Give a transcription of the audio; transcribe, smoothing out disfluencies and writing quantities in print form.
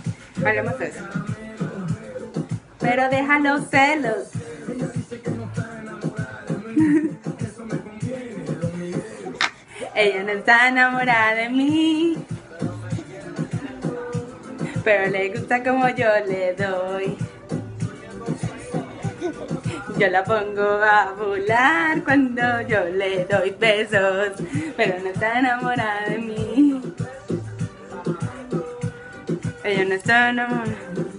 Hagamos eso. Pero deja los celos. Ella no está enamorada de mí, pero le gusta como yo le doy. Yo la pongo a volar cuando yo le doy besos, pero no está enamorada de mí. Ella no está enamorada.